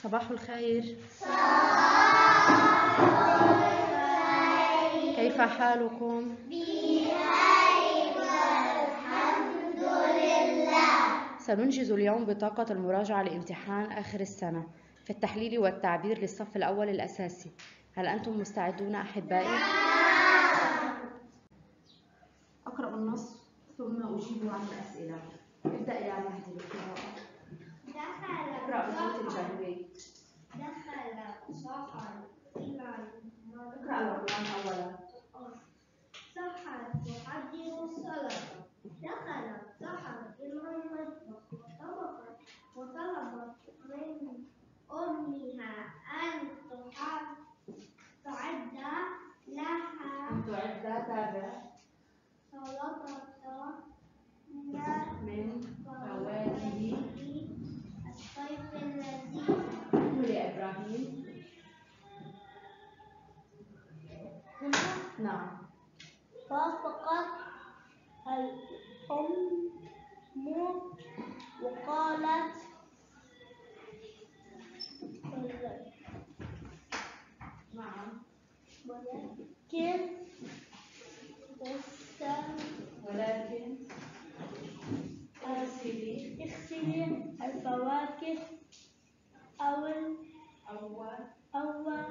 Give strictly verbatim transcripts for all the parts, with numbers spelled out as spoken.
صباح الخير. صباح الخير. كيف حالكم؟ بخير والحمد لله. سننجز اليوم بطاقة المراجعة لامتحان آخر السنة في التحليل والتعبير للصف الأول الأساسي. هل أنتم مستعدون أحبائي؟ نعم. أقرأ النص ثم أجيب عن الأسئلة. ابدأ يا مهدي بالقراءة. دخل اقرأ بصوت الجهري. دخل سحر إلى اقرأ العنوان أولا. سحر تحضر السلطة. دخل سحر إلى المطبخ وطبخت وطلبت من أمها أن تعد لها أن تعد تابع سلطة من فواكه الصيف اللذيذ. أكمل يا إبراهيم. نعم. وافقت الأم وقالت نعم. ولكن ولكن اغسلي اغسلي الفواكه أول أول أول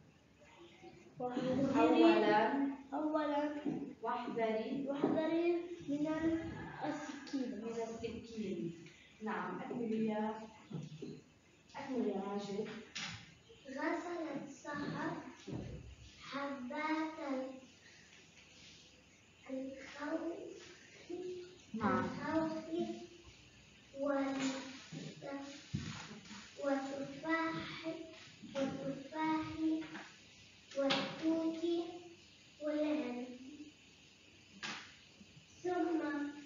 أولا أولا واحذري واحذري من السكين من السكين. نعم. أكمل يا أكمل يا ماجد. غسلت سحر حبات الخوخ نعم. الخوخ والتفاح والتفاح والتوت والعنب، ثم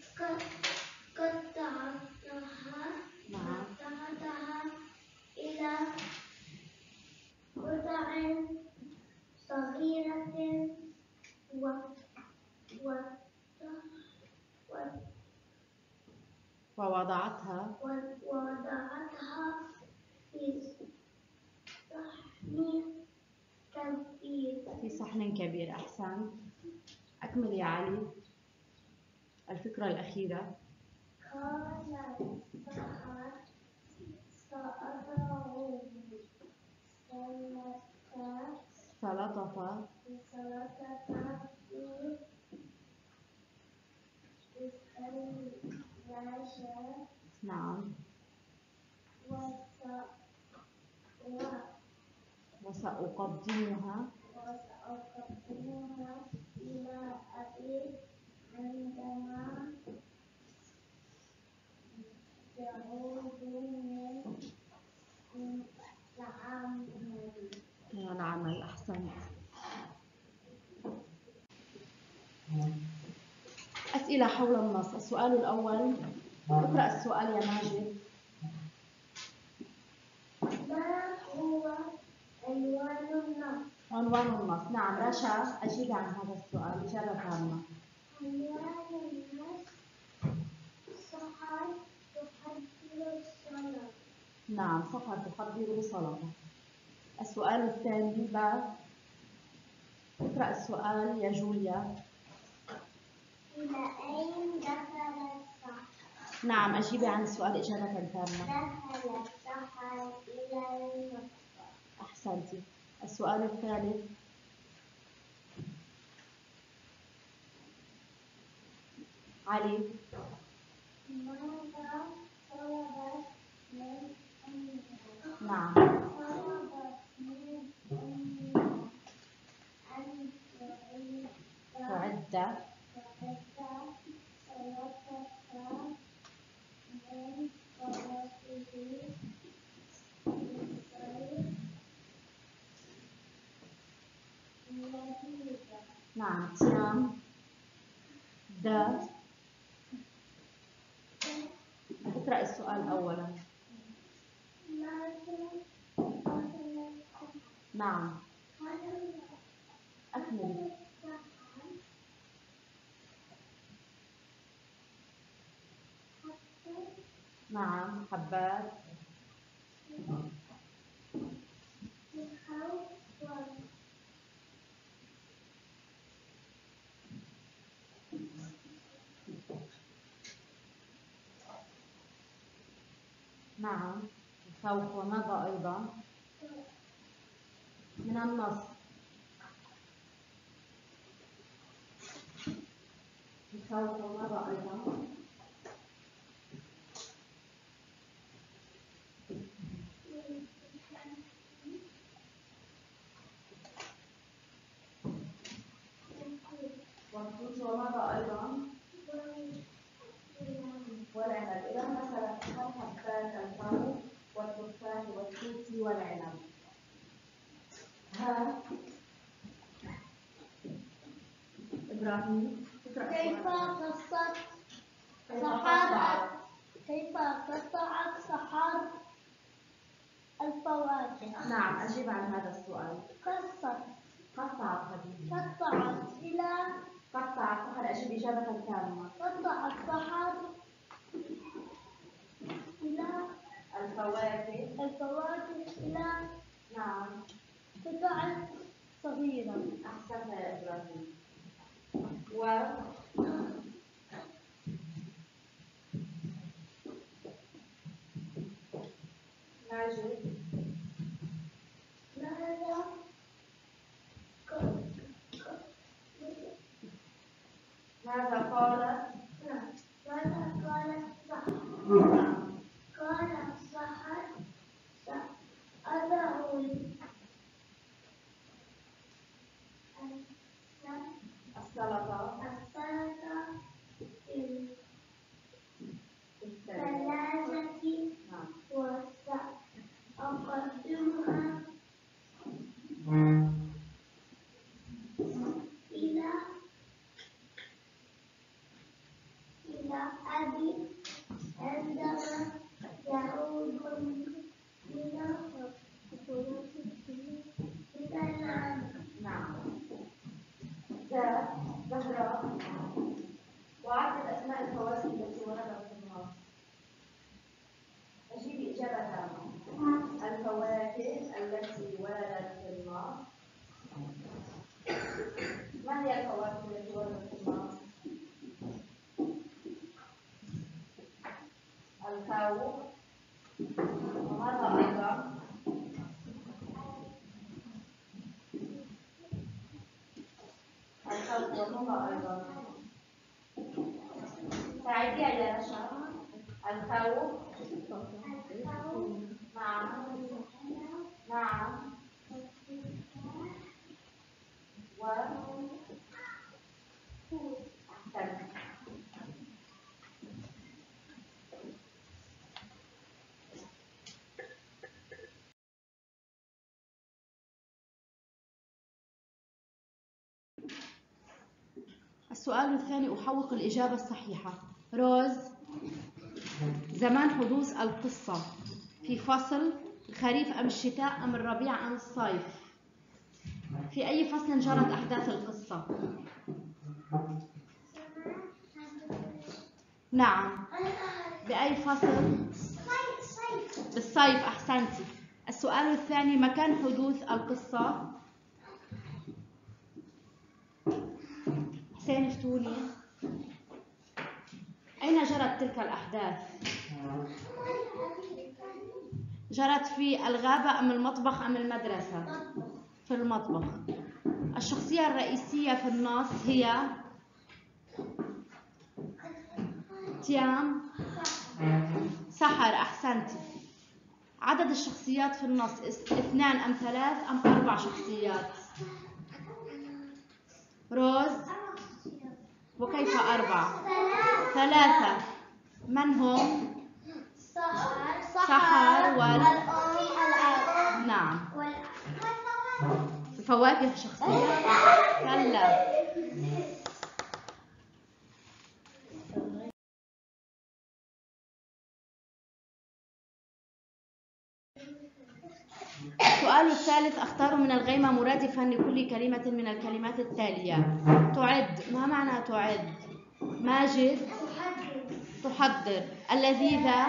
قطعتها نعم. قطعتها إلى قطع صغيرة و و ووضعتها ووضعتها في صحن كبير في صحن كبير. أحسنت. أكمل يا علي الفكرة الأخيرة. قال سحر سأضع سلطة سلطة في الثلاجة. نعم. وسأقدمها وسأقدمها إلى أبي عندما يعود من العمل. من العمل. أحسنت. أسئلة حول النص. السؤال الأول. اقرأ السؤال يا ماجد. ما هو عنوان النص؟ عنوان النص. نعم. رشا أجيب عن هذا السؤال إجابة تامة. عنوان النص سحر تحضر السلطة. نعم. سحر تحضر سلطة. السؤال الثاني. با اقرأ السؤال يا جوليا. إلى أين دخل السحر؟ نعم. أجيبي عن السؤال إجابة تامة. دخل السحر إلى المطبخ. أحسنتي. السؤال الثالث. علي. ماذا طلبت من أمها؟ نعم. طلبت من أمها أن تعد تعد سلطة من فواكه الصيف لذيذة. نعم. تيام. دا اقرأ السؤال أولا. نعم. أكمل. نعم. حبات نعم. الخوخ وماذا أيضا؟ من النص. الخوخ وماذا أيضا؟ والتوت وماذا أيضا؟ والعنب. إذا مثلا خمس حبات الخوخ والتفاح والتوت والعنب. ها إبراهيم كيف قصت سحر كيف قطعت سحر الفواكه؟ نعم، أجيب عن هذا السؤال. قصت قطعت حبيبي. قطعت إلى قطعت سحر. أجيب إجابة تامة. قطعت سحر إلى الفواكه. الفواكه إلى نعم. قطع صغيرة. أحسنت يا إبراهيم. و ماجد. ماذا ماذا قالت؟ ماذا قالت سحر؟ قال سحر سأضع السلطة. السلطة في الثلاجة. الثلاجة نعم. وسأقدمها إلى إلى أبي عندما يعود من العمل. نعم. ذات زهراء. وعدد أسماء الفواكه التي وردت في النص. أجيب إجابة تامة. الفواكه التي وردت في النص. ما هي الفواكه التي وردت في النص؟ الخوخ وماذا أيضا؟ الخوخ وماذا أيضا؟ ساعدي يا رشا. الخوخ. نعم. نعم. و أحسنت. السؤال الثاني أحوق الإجابة الصحيحة. روز، زمان حدوث القصة في فصل الخريف أم الشتاء أم الربيع أم الصيف؟ في أي فصل جرت أحداث القصة؟ نعم. بأي فصل؟ بالصيف. أحسنتي. السؤال الثاني مكان حدوث القصة. حسين افتوني. أين جرت تلك الأحداث؟ جرت في الغابة أم المطبخ أم المدرسة؟ في المطبخ. الشخصية الرئيسية في النص هي تيام. سحر. أحسنتي. عدد الشخصيات في النص اثنان أم ثلاث أم أربع شخصيات؟ روز، وكيف أربعة؟ ثلاثة. من هم؟ سحر سحر وال الأم نعم. والأب. الفواكه شخصيات. كلا. السؤال الثالث اختاروا من الغيمة مرادفا لكل كلمة من الكلمات التالية. تعد. ما معنى تعد؟ ماجد. تحضر. اللذيذة.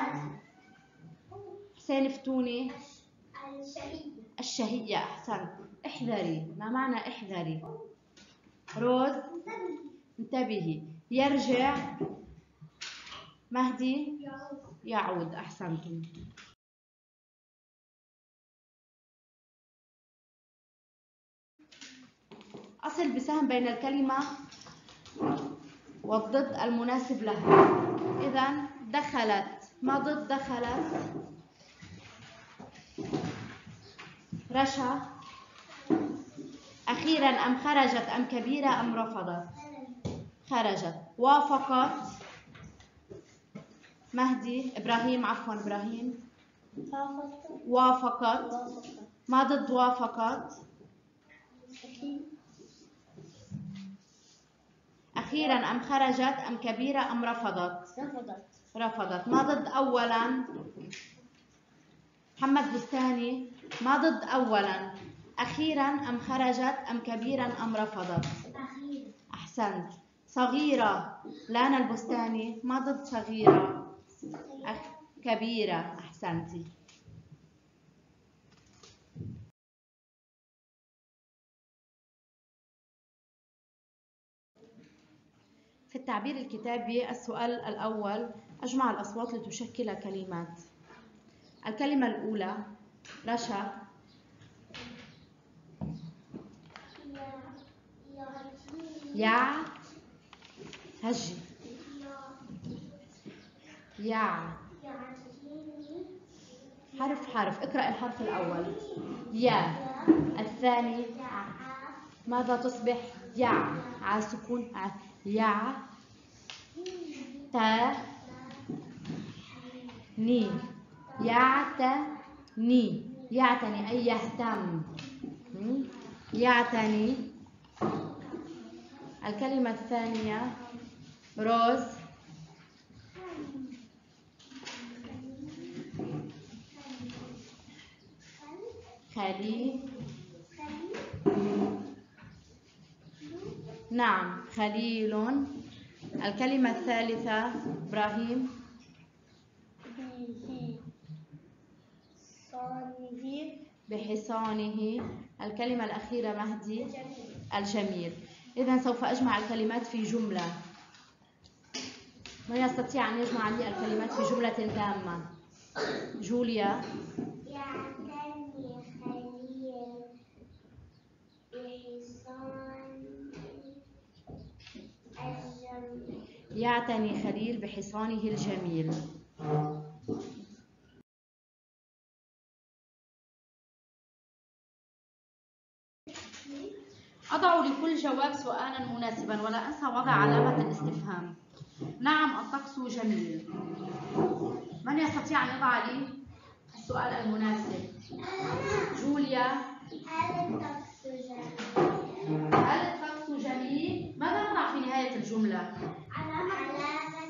حسين افتوني. الشهية. الشهية. أحسنت. احذري. ما معنى احذري؟ روز. انتبهي. يرجع. مهدي. يعود. أحسنتم. فصل بسهم بين الكلمة والضد المناسب لها. إذن دخلت، ما ضد دخلت؟ رشا. أخيرا أم خرجت أم كبيرة أم رفضت؟ خرجت. وافقت مهدي إبراهيم عفوا إبراهيم. وافقت. ما ضد وافقت؟ أخيرا أم خرجت أم كبيرة أم رفضت؟ رفضت. رفضت. ما ضد أولا؟ محمد بستاني. ما ضد أولا؟ أخيرا أم خرجت أم كبيرا أم رفضت؟ أخيرا. أحسنت. صغيرة لانا البستاني. ما ضد صغيرة؟ أخ... كبيرة. أحسنتي. في التعبير الكتابي السؤال الأول: أجمع الأصوات لتشكل كلمات. الكلمة الأولى رشا. يع. هجي. يع. حرف حرف. اقرأ الحرف الأول. يا. الثاني ماذا تصبح؟ يع. على سكون. يع. تا. ني. يعتني. يعتني أي يهتم. يعتني. الكلمة الثانية روز. خلي. نعم خليل. الكلمة الثالثة إبراهيم. بحصانه. الكلمة الأخيرة مهدي. الجميل. إذن سوف أجمع الكلمات في جملة. من يستطيع أن يجمع لي الكلمات في جملة تامة؟ جوليا. يعتني خليل بحصان الجميل. يعتني خليل بحصانه الجميل. أضع لكل جواب سؤالا مناسبا ولا أنسى وضع علامة الاستفهام. نعم الطقس جميل. من يستطيع أن يضع لي السؤال المناسب؟ جوليا. هل الطقس جميل؟ هل الطقس جميل؟ ماذا نضع في نهاية الجملة؟ علامة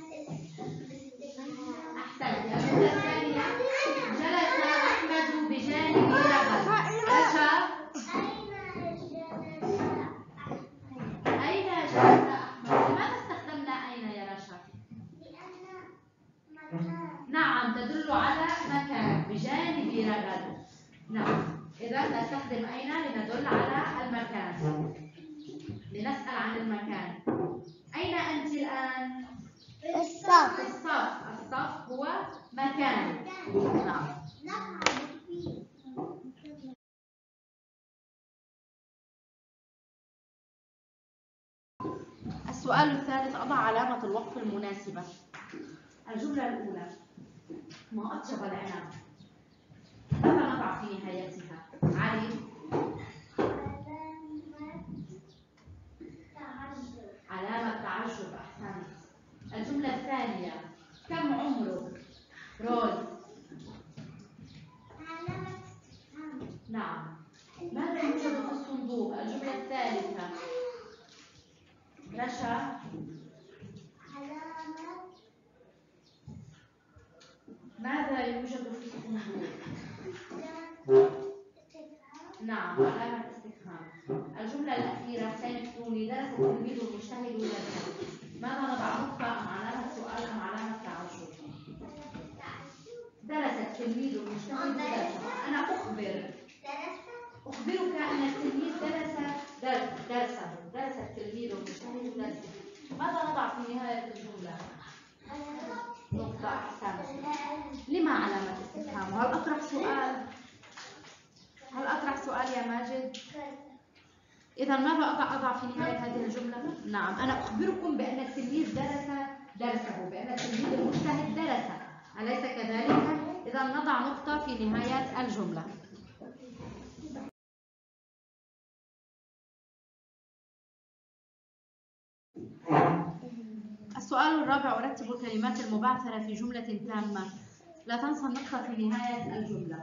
أحسنت. الجملة الثانية: جلس أحمد بجانب رغد. رشا. أين جلس أحمد؟ لماذا استخدمنا أين يا رشا؟ لأن مكان. نعم تدل على مكان. بجانب رغد. نعم. إذا نستخدم أين لندل على المكان، لنسأل عن المكان. أين أنت الآن؟ في الصف. الصف. الصف هو مكان. نعم. السؤال الثالث: أضع علامة الوقف المناسبة. الجملة الأولى: ما أطيب العنب. ماذا نضع في نهايتها؟ علي. علامة تعجب. أحسنت. الجملة الثانية: كم عمرك؟ روز. علامة استفهام. نعم. ماذا يوجد في الصندوق؟ الجملة الثالثة. رشا. علامة. ماذا يوجد في الصندوق؟ نعم علامة استفهام. الجملة الأخيرة: سيكتوني. درس التلميذ المجتهد درسا. ماذا نضع؟ نقطة أم علامة سؤال أم علامة تعجب؟ درس التلميذ المجتهد درسا. أنا أخبر أخبرك أن التلميذ درس درسه. درس التلميذ المجتهد درسه. ماذا نضع في نهاية الجملة؟ نقطة. أحسنت. لما علامة استفهام؟ وهل أطرح سؤال؟ هل أطرح سؤال يا ماجد؟ إذا ماذا أضع أضع في نهاية هذه الجملة؟ نعم، أنا أخبركم بأن التلميذ درس درسه، بأن التلميذ المجتهد درس، أليس كذلك؟ إذا نضع نقطة في نهاية الجملة. السؤال الرابع: أرتب الكلمات المبعثرة في جملة تامة. لا تنسى النقطة في نهاية الجملة.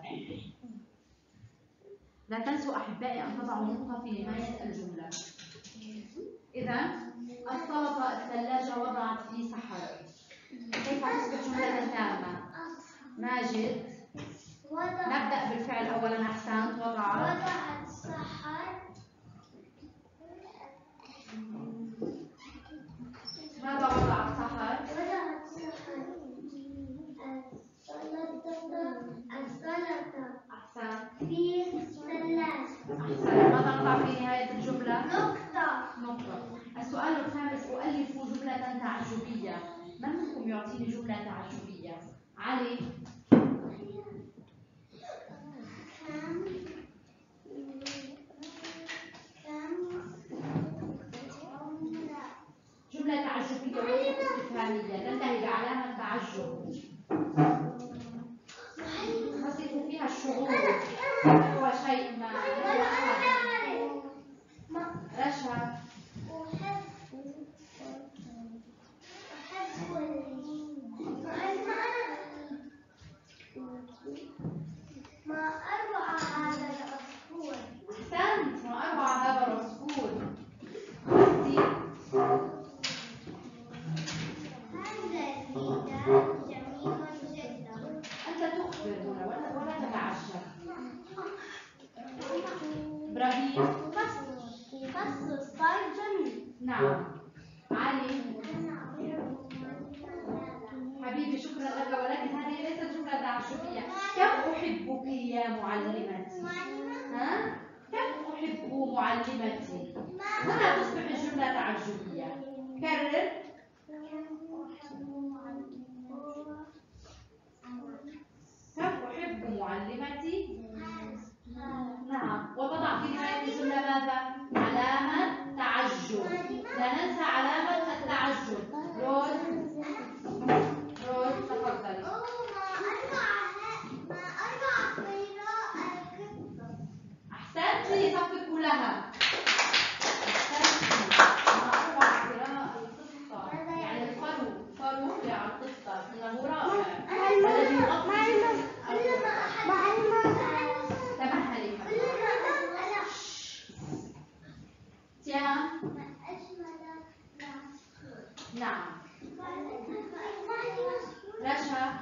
لا تنسوا أحبائي أن تضعوا نقطة في نهاية الجملة. إذا السلطة الثلاجة وضعت في سحر. كيف تصبح جملة تامة؟ ماجد، نبدأ بالفعل أولا. أحسنت. وضع وضعت سحر. ماذا وضعت سحر؟ وضعت سحر السلطة أحسنت. في الثلاجة. أحسنت. ماذا نضع في نهاية الجملة؟ نقطة. نقطة. السؤال الخامس: أؤلف جملة تعجبية. من منكم يعطيني جملة تعجبية؟ علي. كم جملة تعجبية وليست استفهامية تنتهي بعلامة تعجب. تصف فيها الشعور. هو شيء ما. رشا. ما أروع هذا العصفور. أحسنت. ما أروع هذا العصفور. أنت تخبر هنا ولا ولا تتعجب. إبراهيم. فصل الصيف جميل. نعم. علي. حبيبي شكرا لك، ولكن هذه ليست جملة تعجبية. كم أحبك يا معلمتي؟ ها؟ كم أحب معلمتي؟ هنا تصبح الجملة تعجبية. كرر. كم أحب معلمتي؟ نعم. وتضع في نهاية الجملة ماذا؟ علامة تعجب. لا ننسى علامة التعجب. روز. روز تفضلي. أحسنتي. صفقوا لها. أحسنتي. ما أروع قراءة القصة. يعني الفرو فرو على القصة إنه رائع. الذي يغطي تمهلي. تيام. نعم. رشا.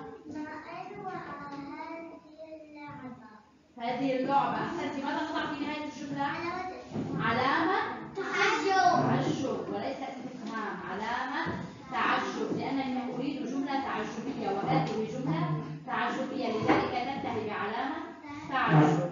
هذه اللعبة. أحسنتي. ماذا نضع في نهاية الجملة؟ علامة تعجب. تعجب وليس استفهام. علامة تعجب لأنني أريد جملة تعجبية وهذه جملة تعجبية، لذلك ننتهي بعلامة تعجب.